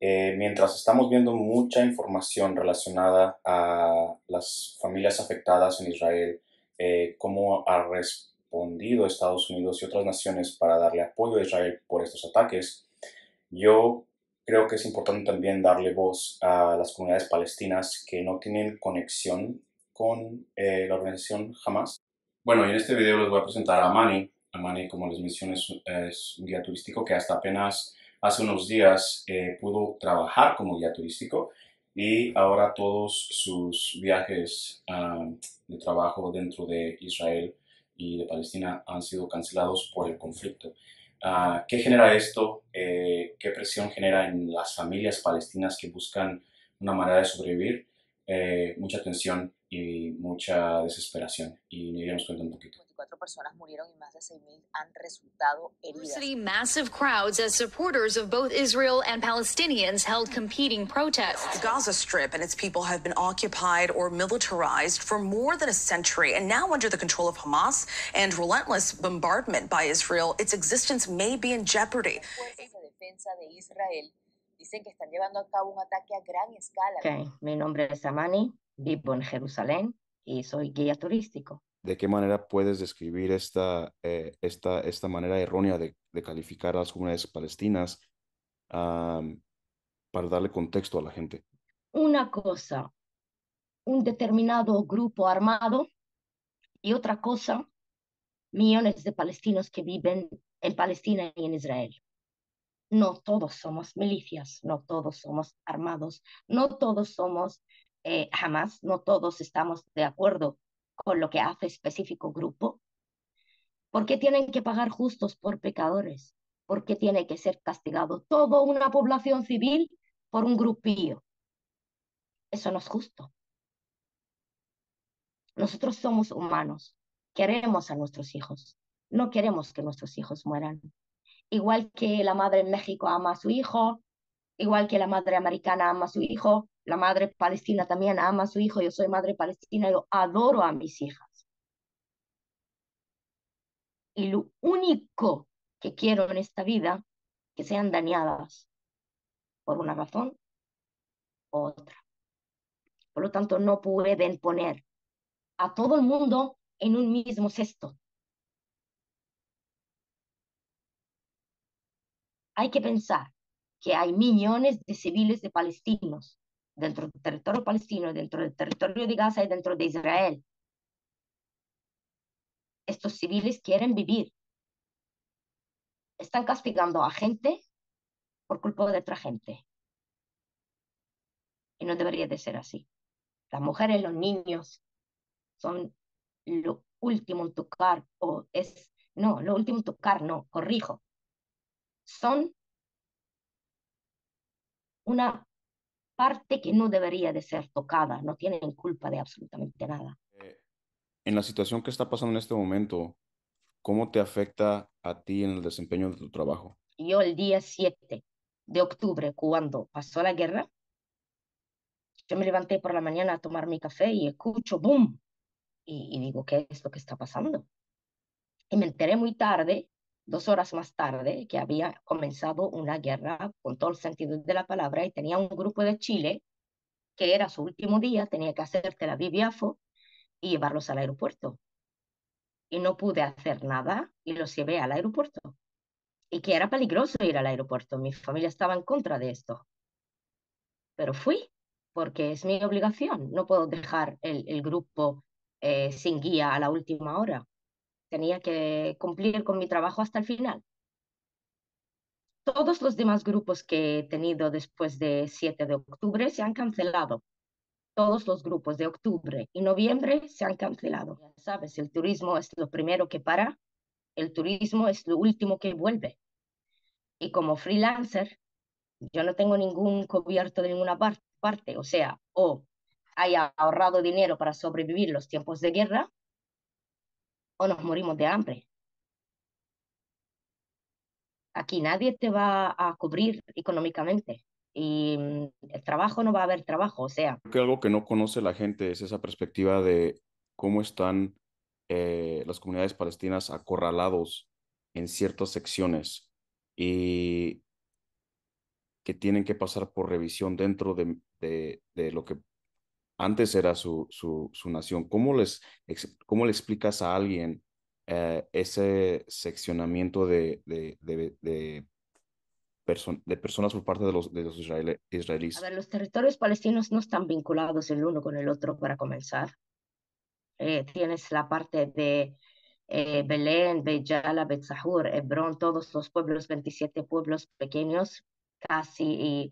Mientras estamos viendo mucha información relacionada a las familias afectadas en Israel, cómo ha respondido Estados Unidos y otras naciones para darle apoyo a Israel por estos ataques, yo creo que es importante también darle voz a las comunidades palestinas que no tienen conexión con la organización Hamas. Bueno, y en este video les voy a presentar a Manny. Manny, como les mencioné, es un guía turístico que hasta apenas hace unos días pudo trabajar como guía turístico y ahora todos sus viajes de trabajo dentro de Israel y de Palestina han sido cancelados por el conflicto. ¿Qué genera esto? ¿Qué presión genera en las familias palestinas que buscan una manera de sobrevivir? Mucha tensión y mucha desesperación. Y me iremos cuenta un poquito. 54 personas murieron y más de 6.000 han resultado heridas. Massive crowds as supporters of both Israel and Palestinians held competing protests. The Gaza Strip and its people have been occupied or militarized for more than a century, and now under the control of Hamas and relentless bombardment by Israel, its existence may be in jeopardy. Fuerzas de defensa de Israel dicen que están llevando a cabo un ataque a gran escala. Okay. Mi nombre es Amani, vivo en Jerusalén y soy guía turístico. ¿De qué manera puedes describir esta manera errónea de calificar a las comunidades palestinas para darle contexto a la gente? Una cosa, un determinado grupo armado, y otra cosa, millones de palestinos que viven en Palestina y en Israel. No todos somos milicias, no todos somos armados, no todos somos Hamas, no todos estamos de acuerdo con lo que hace específico grupo. ¿Por qué tienen que pagar justos por pecadores? ¿Por qué tiene que ser castigado toda una población civil por un grupillo? Eso no es justo. Nosotros somos humanos, queremos a nuestros hijos, no queremos que nuestros hijos mueran. Igual que la madre en México ama a su hijo, igual que la madre americana ama a su hijo, la madre palestina también ama a su hijo. Yo soy madre palestina, yo adoro a mis hijas. Y lo único que quiero en esta vida, que sean dañadas por una razón u otra. Por lo tanto, no pueden poner a todo el mundo en un mismo cesto. Hay que pensar que hay millones de civiles de palestinos dentro del territorio palestino, dentro del territorio de Gaza y dentro de Israel. Estos civiles quieren vivir. Están castigando a gente por culpa de otra gente. Y no debería de ser así. Las mujeres, los niños son lo último en tocar, lo último en tocar, no, corrijo. Son una parte que no debería de ser tocada, no tienen culpa de absolutamente nada. En la situación que está pasando en este momento, ¿cómo te afecta a ti en el desempeño de tu trabajo? Yo el día 7 de octubre, cuando pasó la guerra, yo me levanté por la mañana a tomar mi café y escucho boom. Y digo, ¿qué es lo que está pasando? Y me enteré muy tarde, 2 horas más tarde, que había comenzado una guerra con todo el sentido de la palabra y tenía un grupo de Chile que era su último día, tenía que hacer Tel Aviv Yafo y llevarlos al aeropuerto. Y no pude hacer nada y los llevé al aeropuerto. Y que era peligroso ir al aeropuerto. Mi familia estaba en contra de esto. Pero fui, porque es mi obligación. No puedo dejar el grupo sin guía a la última hora. Tenía que cumplir con mi trabajo hasta el final. Todos los demás grupos que he tenido después de 7 de octubre se han cancelado. Todos los grupos de octubre y noviembre se han cancelado. Ya sabes, el turismo es lo primero que para, el turismo es lo último que vuelve. Y como freelancer, yo no tengo ningún cubierto de ninguna parte. O sea, o haya ahorrado dinero para sobrevivir los tiempos de guerra, o nos morimos de hambre. Aquí nadie te va a cubrir económicamente y el trabajo no va a haber trabajo, o sea. Creo que algo que no conoce la gente es esa perspectiva de cómo están las comunidades palestinas acorralados en ciertas secciones. Y que tienen que pasar por revisión dentro de lo que antes era su nación. ¿Cómo le explicas a alguien ese seccionamiento de personas por parte de los A israelíes? ver, los territorios palestinos no están vinculados el uno con el otro para comenzar. Tienes la parte de Belén, Beit Jala, Beit Sahur, Hebrón, todos los pueblos, 27 pueblos pequeños, casi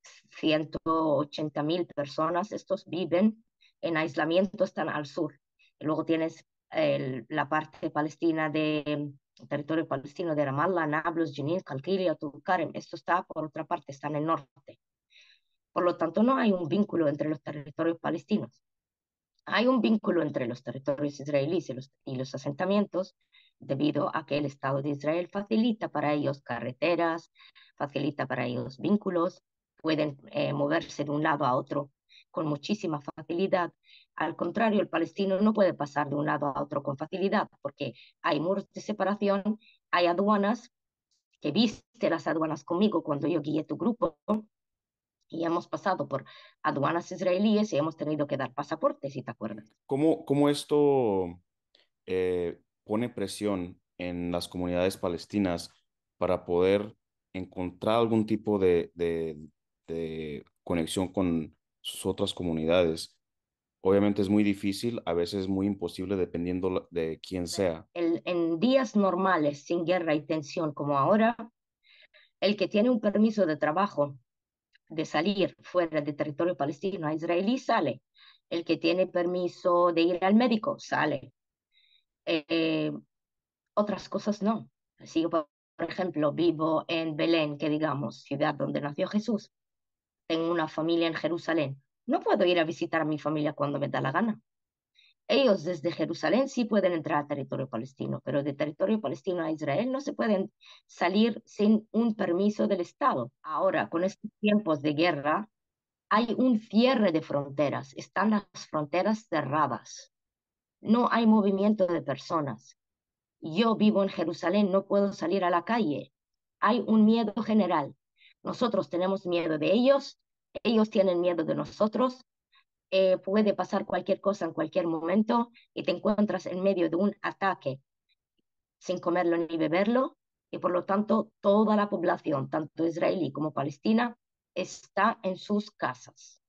180.000 personas. Estos viven en aislamiento, están al sur. Y luego tienes la parte palestina el territorio palestino de Ramallah, Nablus, Jenin, Qalqilia, Tulkarem. Esto está por otra parte, está en el norte. Por lo tanto, no hay un vínculo entre los territorios palestinos. Hay un vínculo entre los territorios israelíes y los asentamientos debido a que el Estado de Israel facilita para ellos carreteras, facilita para ellos vínculos, pueden moverse de un lado a otro con muchísima facilidad. Al contrario, el palestino no puede pasar de un lado a otro con facilidad porque hay muros de separación, hay aduanas, que viste las aduanas conmigo cuando yo guié tu grupo, y hemos pasado por aduanas israelíes y hemos tenido que dar pasaportes, si te acuerdas. ¿Cómo esto pone presión en las comunidades palestinas para poder encontrar algún tipo de conexión con sus otras comunidades? Obviamente es muy difícil, a veces muy imposible dependiendo de quién sea. En días normales, sin guerra y tensión como ahora, el que tiene un permiso de trabajo de salir fuera del territorio palestino a israelí sale. El que tiene permiso de ir al médico sale. Eh, Otras cosas no. Si yo, por ejemplo, vivo en Belén, que digamos, ciudad donde nació Jesús, tengo una familia en Jerusalén, no puedo ir a visitar a mi familia cuando me da la gana. Ellos desde Jerusalén sí pueden entrar a territorio palestino, pero de territorio palestino a Israel no se pueden salir sin un permiso del Estado. Ahora, con estos tiempos de guerra, hay un cierre de fronteras, están las fronteras cerradas, no hay movimiento de personas. Yo vivo en Jerusalén, no puedo salir a la calle. Hay un miedo general. Nosotros tenemos miedo de ellos tienen miedo de nosotros. Puede pasar cualquier cosa en cualquier momento y te encuentras en medio de un ataque sin comerlo ni beberlo, y por lo tanto toda la población, tanto israelí como palestina, está en sus casas.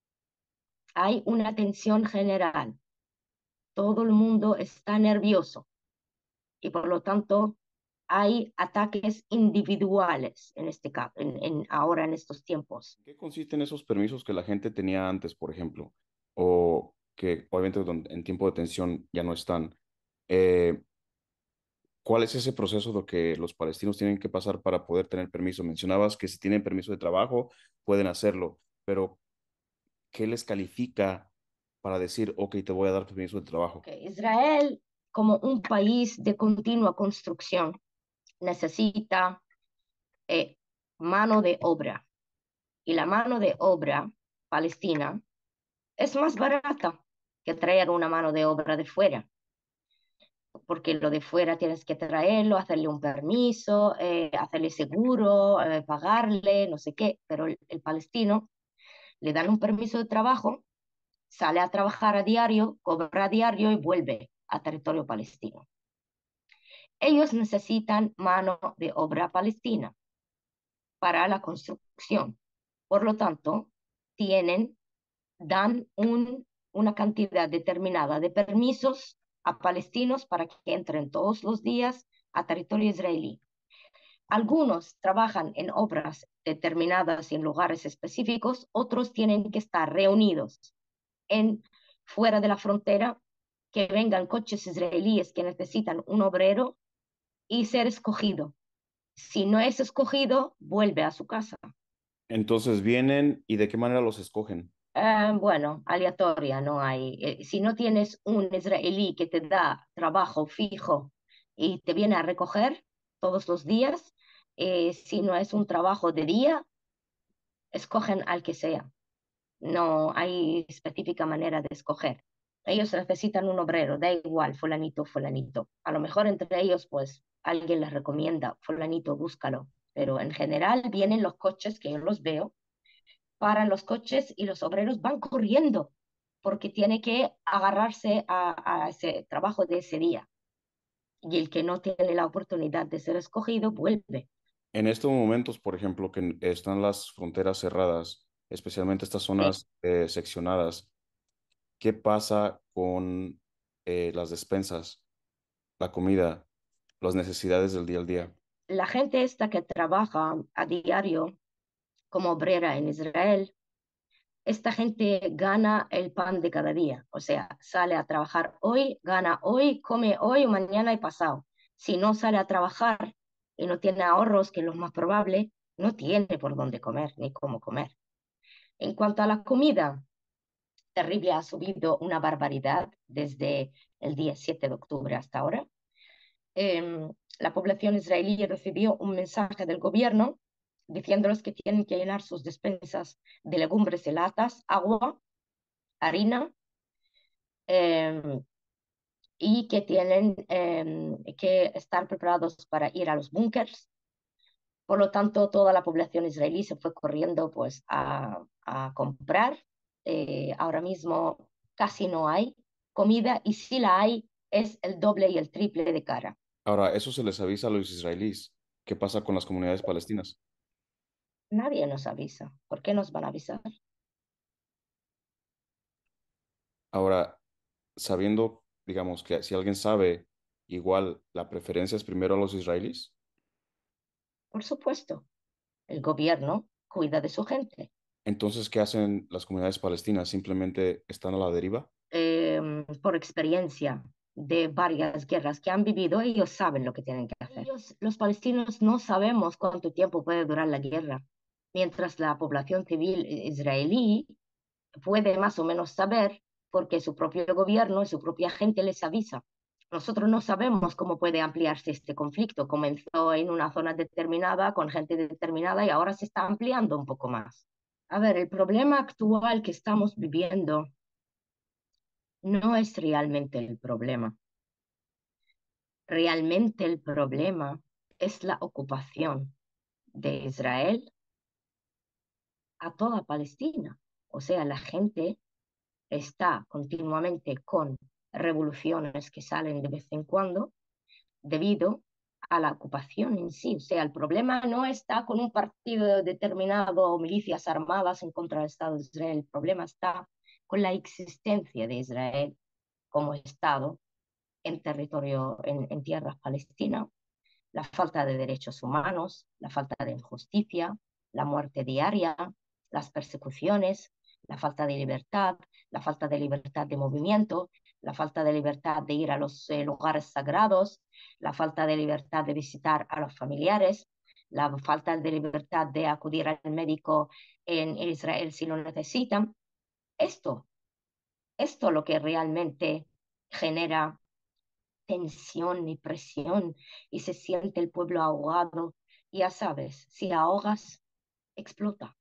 Hay una tensión general, todo el mundo está nervioso y por lo tanto hay ataques individuales en este caso, ahora en estos tiempos. ¿Qué consisten esos permisos que la gente tenía antes, por ejemplo? O que obviamente en tiempo de tensión ya no están. Eh, ¿Cuál es ese proceso de que los palestinos tienen que pasar para poder tener permiso? Mencionabas que si tienen permiso de trabajo pueden hacerlo, pero ¿qué les califica para decir, ok, te voy a dar permiso de trabajo? Okay. Israel, como un país de continua construcción, necesita eh, mano de obra, y la mano de obra palestina es más barata que traer una mano de obra de fuera, porque lo de fuera tienes que traerlo, hacerle un permiso, hacerle seguro, pagarle, no sé qué, pero el palestino le dan un permiso de trabajo, sale a trabajar a diario, cobra a diario y vuelve a territorio palestino. Ellos necesitan mano de obra palestina para la construcción. Por lo tanto, dan una cantidad determinada de permisos a palestinos para que entren todos los días a territorio israelí. Algunos trabajan en obras determinadas y en lugares específicos, otros tienen que estar reunidos fuera de la frontera, que vengan coches israelíes que necesitan un obrero y ser escogido. Si no es escogido, vuelve a su casa. Entonces vienen y ¿de qué manera los escogen? Bueno, aleatoria, no hay. Si no tienes un israelí que te da trabajo fijo y te viene a recoger todos los días, si no es un trabajo de día, escogen al que sea. No hay específica manera de escoger. Ellos necesitan un obrero, da igual, fulanito, fulanito. A lo mejor entre ellos, pues, alguien les recomienda, fulanito, búscalo. pero en general vienen los coches, que yo los veo, paran los coches y los obreros van corriendo porque tiene que agarrarse a ese trabajo de ese día. Y el que no tiene la oportunidad de ser escogido vuelve. En estos momentos, por ejemplo, que están las fronteras cerradas, especialmente estas Sí. zonas seccionadas, ¿qué pasa con las despensas, la comida, las necesidades del día al día? La gente esta que trabaja a diario como obrera en Israel, esta gente gana el pan de cada día, o sea, sale a trabajar hoy, gana hoy, come hoy, mañana y pasado. Si no sale a trabajar y no tiene ahorros, que es lo más probable, no tiene por dónde comer ni cómo comer. En cuanto a la comida, terrible, ha subido una barbaridad desde el día 7 de octubre hasta ahora. La población israelí recibió un mensaje del gobierno diciéndoles que tienen que llenar sus despensas de legumbres y latas, agua, harina, eh, y que tienen que estar preparados para ir a los búnkers. Por lo tanto, toda la población israelí se fue corriendo pues, a comprar. Ahora mismo casi no hay comida y si la hay es el doble y el triple de cara. Ahora, eso se les avisa a los israelíes. ¿Qué pasa con las comunidades palestinas? Nadie nos avisa. ¿Por qué nos van a avisar? Ahora, sabiendo, digamos, que si alguien sabe, igual la preferencia es primero a los israelíes. Por supuesto, el gobierno cuida de su gente. Entonces, ¿qué hacen las comunidades palestinas? ¿Simplemente están a la deriva? Por experiencia de varias guerras que han vivido, ellos saben lo que tienen que hacer. Ellos, los palestinos, no sabemos cuánto tiempo puede durar la guerra, mientras la población civil israelí puede más o menos saber porque su propio gobierno y su propia gente les avisa. Nosotros no sabemos cómo puede ampliarse este conflicto. Comenzó en una zona determinada, con gente determinada, y ahora se está ampliando un poco más. A ver, el problema actual que estamos viviendo no es realmente el problema. Realmente el problema es la ocupación de Israel a toda Palestina. O sea, la gente está continuamente con revoluciones que salen de vez en cuando debido a la ocupación en sí. O sea, el problema no está con un partido determinado o milicias armadas en contra del Estado de Israel. El problema está con la existencia de Israel como Estado en territorio, en tierras palestinas, la falta de derechos humanos, la falta de justicia, la muerte diaria, las persecuciones, la falta de libertad, la falta de libertad de movimiento, la falta de libertad de ir a los lugares sagrados, la falta de libertad de visitar a los familiares, la falta de libertad de acudir al médico en Israel si lo necesitan. Esto, esto lo que realmente genera tensión y presión y se siente el pueblo ahogado. Ya sabes, si ahogas, explota.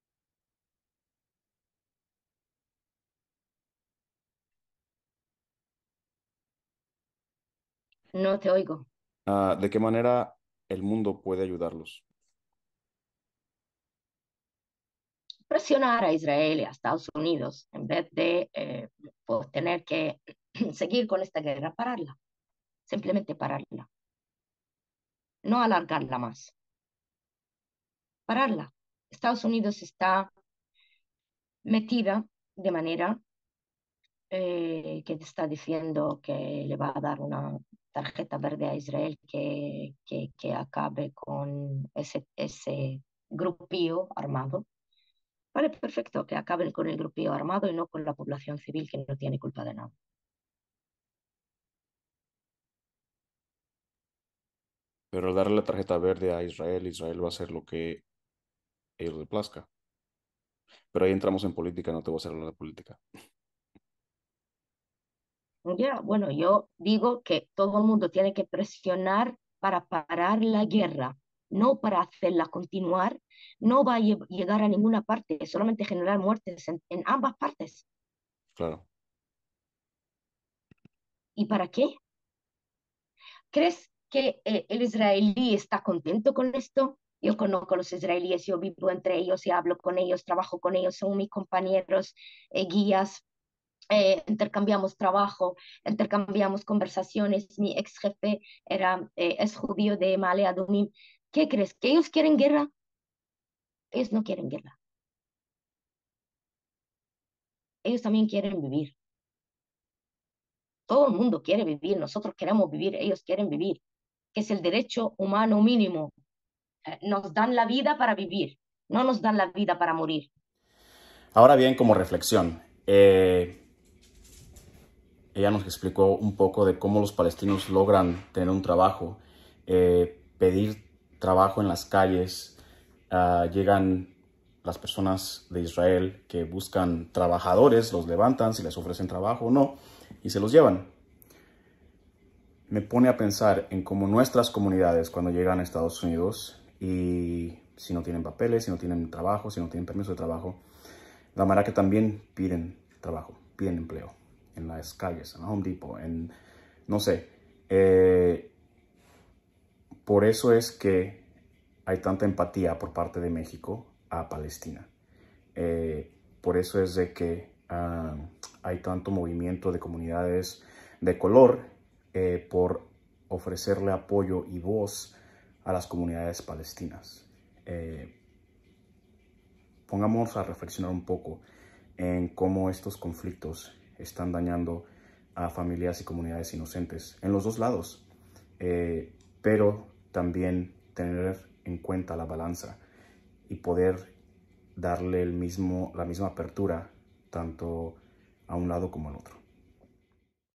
No te oigo. ¿De qué manera el mundo puede ayudarlos? Presionar a Israel y a Estados Unidos en vez de pues, tener que seguir con esta guerra, pararla, simplemente pararla, no alargarla más, pararla. Estados Unidos está metida de manera que te está diciendo que le va a dar una tarjeta verde a Israel que acabe con ese grupío armado. Vale, perfecto, que acaben con el grupío armado y no con la población civil que no tiene culpa de nada. Pero al darle la tarjeta verde a Israel, Israel va a hacer lo que ellos le plazca. Pero ahí entramos en política, no te voy a hacer hablar de política. Ya, bueno, yo digo que todo el mundo tiene que presionar para parar la guerra, no para hacerla continuar. No va a llegar a ninguna parte, solamente generar muertes en ambas partes. Claro. ¿Y para qué? ¿Crees que el israelí está contento con esto? Yo conozco a los israelíes, yo vivo entre ellos y hablo con ellos, trabajo con ellos, son mis compañeros, guías. Intercambiamos trabajo, intercambiamos conversaciones. Mi ex jefe es judío de Male Adumim. ¿Qué crees? ¿Que ellos quieren guerra? Ellos no quieren guerra. Ellos también quieren vivir. Todo el mundo quiere vivir, nosotros queremos vivir, ellos quieren vivir, que es el derecho humano mínimo. Nos dan la vida para vivir, no nos dan la vida para morir. Ahora bien, como reflexión, ella nos explicó un poco de cómo los palestinos logran tener un trabajo, pedir trabajo en las calles. Llegan las personas de Israel que buscan trabajadores, los levantan, si les ofrecen trabajo o no, y se los llevan. Me pone a pensar en cómo nuestras comunidades, cuando llegan a Estados Unidos y si no tienen papeles, si no tienen trabajo, si no tienen permiso de trabajo, la manera que también piden trabajo, piden empleo en las calles, en Home Depot, en no sé. Por eso es que hay tanta empatía por parte de México a Palestina. Por eso es de que hay tanto movimiento de comunidades de color por ofrecerle apoyo y voz a las comunidades palestinas. Pongamos a reflexionar un poco en cómo estos conflictos están dañando a familias y comunidades inocentes en los dos lados, pero también tener en cuenta la balanza y poder darle la misma apertura tanto a un lado como al otro.